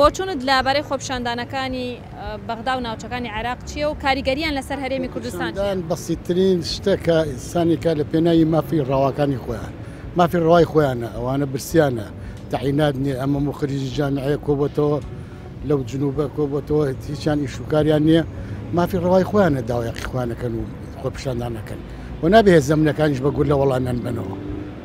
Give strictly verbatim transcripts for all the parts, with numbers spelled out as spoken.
بۆچونت لەبارەی خۆپیشاندانەکانی بەغدا و ناوچەکانی عێراق چییە و کاریگەریان لەسەر هەرێمی کوردستان بەسیترین شتێکە ئینسانێکە لە پێناوی مافی ڕاواکانی خۆیان مافی ڕای خۆیانە ئەوانە برسیانە تەعینات نییە ئەمە مخرجی جامعەیە کۆبەتەوە لەو جنوبە کۆبەتەوە هیچیان ئیشوکاریان نییە مافی ڕای خۆیانە داوای خۆیانەکەن و خۆپیشاندانەکەن و نابێ زەمنەکانیش بەگوور لە وەڵامیان بنەوە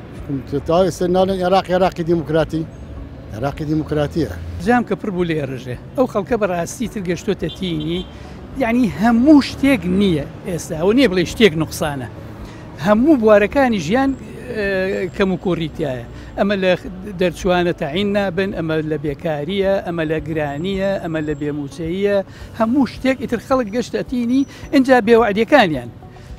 تا ئێستا ناڵێن عێراق عێراقی دیموکراتی عێراقی دیموکراتیە جام کە پڕ بوو لێ ڕژێ ئەو خەڵکە بەڕاستی تر گەشتۆتە تینی یعنی هەموو شتێک نییە ئێستا ئەو نییە بڵێ شتێک نوقسانە هەموو بوارەکانی ژیان کەم و کوڕیتایە ئەمە لە دەرچوانە تەعین نابن ئەمە لە بێکاریە ئەمە لە گرانیە ئەمە لە بێموچەیە هەموو شتێک ئیتر خەڵک گەشتەتینی اینجا بێوەعدیەکانیان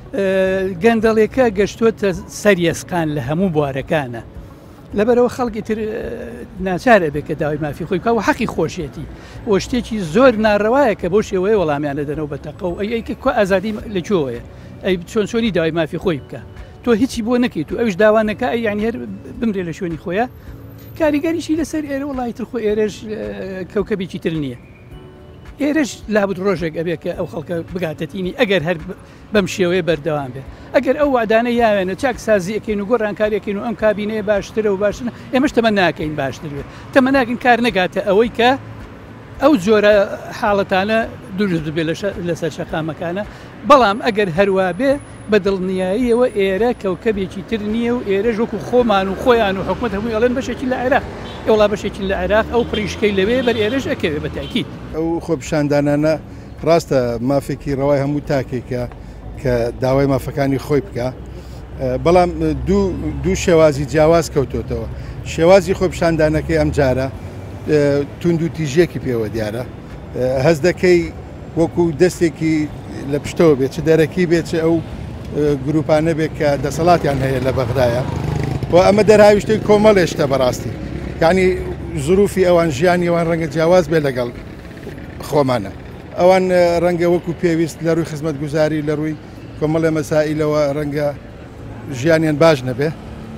گەندەڵێکە گەشتۆتە سەریەسقان لە هەموو بوارەکانە لەبەرەوە خەڵکی تر ناچارە بێت کە داوای مافی خۆی بکە و حەقی خۆشیێتی و شتێکی زۆر ناڕەوایە کە بۆ شێوەیە وەڵامیانە دەنەوە بەتەقە و ئەیکە کو ئازادی لەکوێیە ئەی چۆن چۆنی داوای مافی خۆی بکە تۆ هیچی بۆ نەکەیت و ئەوش داوانەکە ئەی یانی هەر بمرێ لە شوێنی خۆیە کاریگەریشی لەسەر ئێرە وڵی تر خۆ ئێرەش کەوکەبێکی تر نییە ئێرەش لابد ڕۆژێک ئەبێت کە ئەو خەڵکە بگاتەتینی ئەگەر هەر بەم شێوەیە بەردەوام بێت ئەگەر ئەو وعدانە یاوێنە چاک سازیەکەین و گۆڕانکاریەکەین و ئەم کابینەیە باشترە و باشن ئێمەش تەمە ناکەین باشتر بێت تەمە ناکەین کار نەگاتە ئەوەی کە ئەو جۆرە حاڵەتانە دروست بێت لەسەر شەقامەکانە بەڵام ئەگەر هەروە بێ بە دڵنیاییەوە ئێرە کەوکەبێکی تر نییە و ئێرە ژۆک و خۆمان و خۆیان و حکومەت هەمووی ئەڵێن بەشێکی لە عێراق ئێوڵا بەشێکی لە عێراق ئەو پڕیشکەی لەوێ بەر ئێرەش ئەکەوێ بە تاکید ئەو خۆپیشاندانانە ڕاستە مافێکی ڕەوای هەموو تاکێکە کە داوای مافەکانی خۆی بکە بەڵام دوو شێوازی جیاواز کەوتۆتەوە شێوازی خۆپیشاندانەکەی ئەم جارە تونند و تیژێکی پێوە دیارە هەز دەکەی وەکو دەستێکی لە پشتەوە بێت چ دەرەکی بێت چ ئەو گروپانە بێت کە دەسەڵاتیان هەیە لە بەغدایە و ئەمە دەرهاویشتەی کۆمەڵێشتە بەڕاستی یعنی زروفی ئەوان ژیانی ئەوان ڕەنگە جیاواز بێ لەگەڵ خۆمانە ئەوان ڕەنگە وەکو پێویست لە ڕووی خزمەت گوزاری لە ڕووی کۆمەڵە مەسائلەوە ڕەنگە ژیانیان باش نەبێ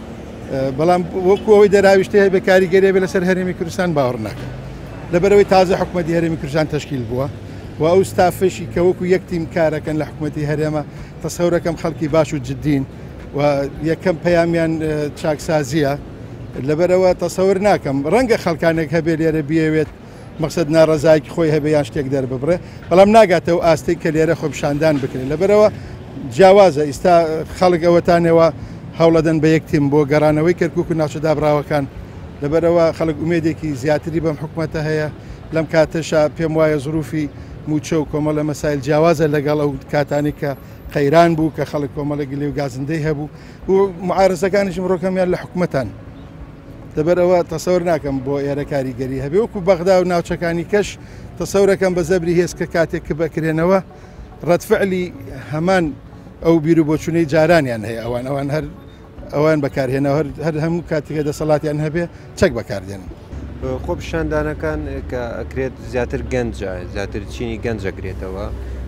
بەڵام وەکو ئەوەی دەراویشتە هەیە بە کاریگەریە بێ لەسەر هەرێمی کوردستان باوەڕ ناکەن لەبەرەوەی تازە حکوومەتی هەرێمی کوردستان تەشکیل بووە و ئەو ستافشی کە وەکو یەک تیم کارەکەن لە حکوومەتی هەرێمە تەسەورەکەم خەڵکی باش و جددین و یەکەم پەیامیان چاکسازیە لەبەرەوە تەسەور ناکەم ڕەنگە خەڵکانێک هەبێ لێرە بیاوێت مەقسەد ناڕەزایکی خۆی هەبێیان شتێک دەرببڕێ بەڵام ناگاتەوە ئاستی کە لێرە خۆپیشاندان بکرێن لەبەرەوە جیاوازە ئیستا خەڵک ئەوەتانەوە هەوڵەدەن بە یەک تیم بۆ گەڕانەوەی کەرکک و ناوچەدابراوەکان لەبەرەوە خەڵک ئومێدێکی زیاتری بەم حکوومەتە هەیە لەم کاتەشا پێم وایە زروفی موچە و کۆمەڵە مەسایل جیاوازە لەگەڵ ئەو کاتانی کە قەیران بوو کە خەڵک کۆمەڵێکی لێو گازندەی هەبوو و معارزەکانیشم ڕۆکەمیان لە حکوومەتان دەبەرەوە تەسەور ناکەم بۆ ئێرە کاریگەری هەبێ وەکو بەغدا و ناوچەکانی کەش تەسەورەکەم بە زەبری هێز کە کاتێک کە بەکرێنەوە ڕەتفعلی هەمان ئەو بیر و بۆچوونەی جارانیان هەیە ئەوان ئەوان هەر ئەوان بەکارهێنەوە هەر هەموو کاتێکە دەسەڵاتیان هەبێ چەک بەکاردێنن خۆپیشاندانەکان کە ئەکرێت زیاتر گەنجە زیاتر چینی گەنجەگرێتەوە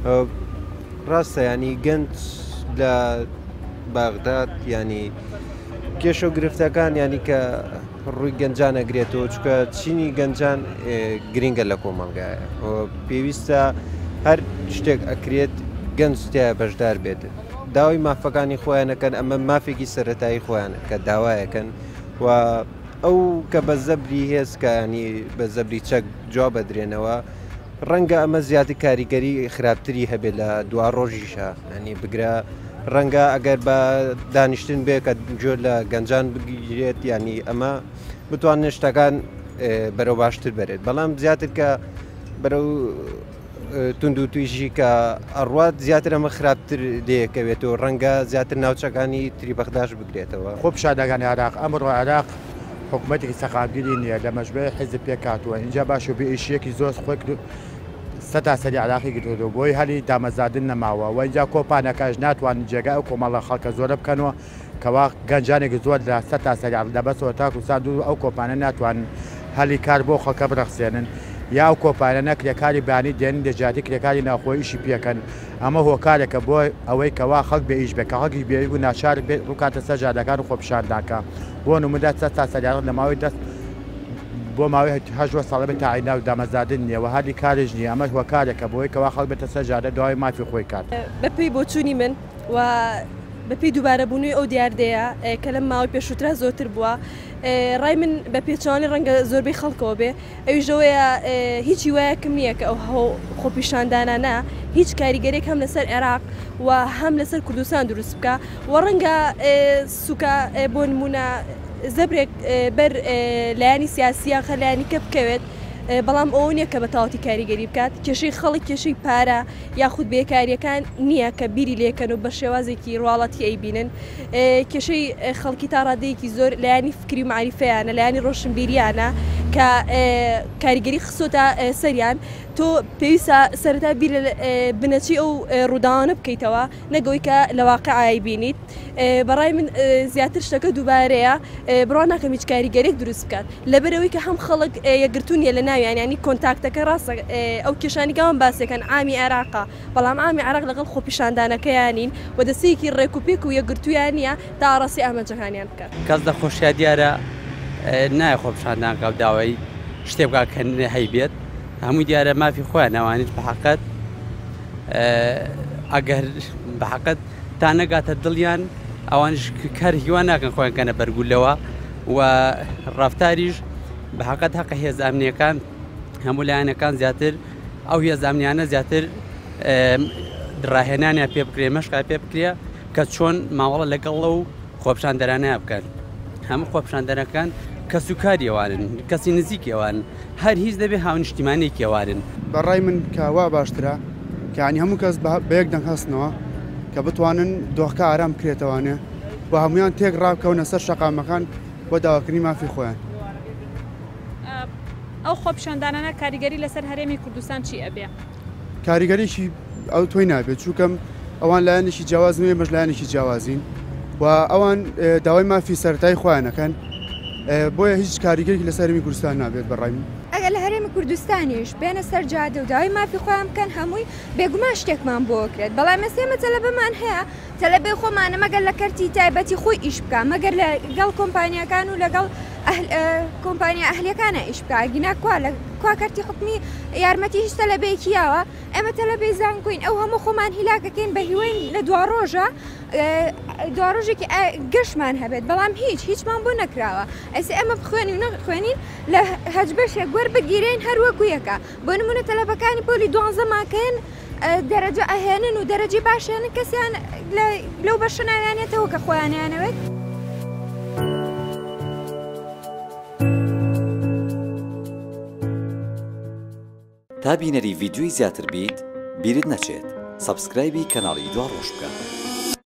ڕاستە ینی گەنج لە بەغداد ینی کێشە و گرفتەکان ینی کە ڕووی گەنجان ئەگرێتەوە چکە چینی گەنجان گرنگە لە کۆمەلگایە پێویستە هەر شتێک ئەکرێت گەنجتیە بەشدار بێت داوای مافەکانی خۆیانەکەن ئەمە مافێکی سەرەتایی خۆیان کە داوایەکەن و ئەو کە بە زەبری هێز کە ینی بە زەبری چەک جوا بەدرێنەوە ڕەنگە ئەمە زیاتر کاریگەری خراپتری هەبێت لە دوا ڕۆژیشە ینی بگرە ڕەنگە ئەگەر بە دانیشتن بێ کە جۆر لە گەنجان بگیرێت ینی ئەمە بتوانێت شتەکان بەرەو باشتر بێت بەڵام زیاتر کە بەرەو تونند و تویژی کە ئەڕوات زیاتر ئەمە خراپتر دەیەکەوێتەوە ڕەنگە زیاتر ناوچەکانی تری بەغداش بگرێتەوە خۆپیشاندانەکانی عێراق ئەمڕۆ عێراق حکوومەتێکی سەقامگیری نییە لە مەژبەی حیزب پێکاتووە اینجا باش و بئیشیەکی زۆر خۆی سەتا سەری عێراقی گرتووە بۆی هەلی دامەزادن نەماوە و اینجا کۆپانەکەش ناتوانن جێگا ئەو کۆمەڵە خەڵکە زۆرە بکەنەوە کەوا گەنجانێکی زۆر لە سەتا سەری لەبەسەوە تاکو ساند و ئەو کۆپانە ناتوانن هەلی کار بۆ خەڵکە بڕەخسێنن یا ئەو کۆپانە نەکرێکاری بانی دێن دەجاتی کرێکاری ناخۆیشی پێکەن ئەمە هۆکارێکە بۆ ئەوەی کەوا خەڵک بێئیش بێ کە خەڵکی بێ و ناچار ڕووکاتە سەر جادەکان و خۆپیشاندانەکە بۆ نمودا سەتا سەریان لە ماوەی دەست بۆ ماوەی هەژوە ساڵە بێت تاعینا و دامەزادن نییە و هەردی کارێژ نیە ئەمە هو کارێکە بۆی کەوا خەڵک بێتە سەرجارە دوای مافی خۆی کات بەپێی بۆچوونی من و بەپێی دووبارەبوونی ئەو دیاردەیە کە لەم ماوەی پێشووترا زۆرتر بووە ڕای من بە پێچوانی ڕەنگە زۆربەی خەڵکەوە بێ ئەویژەوەیە هیچی وایەکەم نییە کە ئەو خۆپیشاندانانە هیچ کاریگەرێک هەم لەسەر عێراق و هەم لەسەر کوردستان دروست بکە و ڕەنگە سوکە بۆ نمونە زەبرێک بەر لایانی سیاسیە خەلایانی کە بکەوێت بەڵام ئەو نییە کە بە تاواتی کاریگەری بکات کێشەی خەڵک کێشەی پارە یاخود بێکاریەکان نییە کە بیری لێکەن و بە شێوازێکی ڕواڵەتی ئەیبینن کێشەی خەڵکی تا ڕادەیەکی زۆر لایانی فکری و معریفەیانە لایانی ڕۆشنبیریانە کە کاریگەری خسۆتە سەریان تۆ پێویستە سەرەتا بیر بنەچی ئەو ڕووداوانە بکەیتەوە نەگەوەی کە لە واقعایی بینیت بەڕای من زیاتر شتەکە دووبارەیە بڕوا ناکەم هیچ کاریگەرێک دروست بکات لەبەرەوەی کە هەم خەڵک یەکگرتوونیە لە ناویان ینی کۆنتاکتەکە ڕاستە ئەو کێشانیگەوان باسێکەکەن ئامی عێراقا بەڵام ئامی عێراق لەگەڵ خۆپیشاندانەکەیانین و دەستەیەکی ڕێکوپێک و یەکگرتویان نیە تا ئاڕاستی ئامانجەکانیان بکات کەس دەخۆشیە دیارە نایە خۆپیشاندانکە و داوای شتێ بکات کە هەیبێت هەمووی دیارە مافی خۆیان ئەوانیت بەحەقەت ئەگەر بەحەقەت تا نەگاتە دڵیان ئەوانش کار هیوان ناکەن خۆیان کەنە بەرگولەوە و ڕافتاریش بەحەقەت حەقە هێز ئامنیەکان هەموو لایەنەکان زیاتر ئەو هێز ئامنیانە زیاتر ڕاهێنانیان پێ بکرێ مەشقا پێ بکرێ کە چۆن ماوەڵە لەگەڵ و خۆپیشاندەرانەیە بکەن هەموو خۆپیشاندەرەکان کەس و کاریەوانن کەسی نزیکەوان هەر هیچ دەبێ هاونیشتیمانێکیێوارن بەڕای من کاوا باشترە کەانی هەموو کەس بەیەک دەنگ هەستنەوە کە بتوانن دۆخکە ئارام بکرێتەوانێ بۆ هەمویان تێک ڕاوکەونە سەر شەقامەکان بۆ داواکردنی مافی خۆیان ئەو خۆپیشاندانانە کاریگەری لەسەر هەرێمی کوردستان چی ئەبێ کاریگەریشی ئەو تۆی نابێت چووکەم ئەوان لایەنێکی جیاواز نوێ مەش لایەنێکی جیاوازین و ئەوان داوای مافی سەرەتای خۆیانەکەن بۆیە هیچ کاریگەری لە سەرمی کوردستان نابێت بەڕای من ئەگەر لە هەرێمی کوردستانیش بێنە سەر جادە و داوای مافی خۆیان بکەن هەمووی بێگومان شتێکمان بۆ کرێت بەڵام ئێستا تەلەبەمان هەیە تەلەبێ خۆمانە مەگەر لە کەرتی تایبەتی خۆی ئیش بکە مەگەر لەگەڵ کۆمپانیەکان و لەگەڵ کۆمپانیا ئەهلیەکانە ئیش بکە گینا کوا لە کوا کەرتی حکمی یارمەتی هیچ تەلەبەیەکیاوە ئێمە تەلەبێ زانکۆین ئەو هەموو خۆمان هیلاکەکەین بە هیوەی لە دوا ڕۆژە دوا ڕۆژێکی گەشتمان هەبێت بەڵام هیچ هیچمان بۆ نەکراوە ئەسێ ئەمە بخوێنی و نەخوێنین لە هەج بەشێک وەر بگیرین هەروەکو یەکە بۆ نمونە تەلەبەکانی پۆلی دوانزەماکەن دەرەجە ئەهێنن و دەرەجی باشێنن کەسیان لەو بەشە ناویانێتەوە کە خۆیانیانەوێت تا بینەری ڤیدیۆی زیاتر بیت بیرت نەچێت سەبسکرایبی کەناڵی دوا ڕۆژ بکە.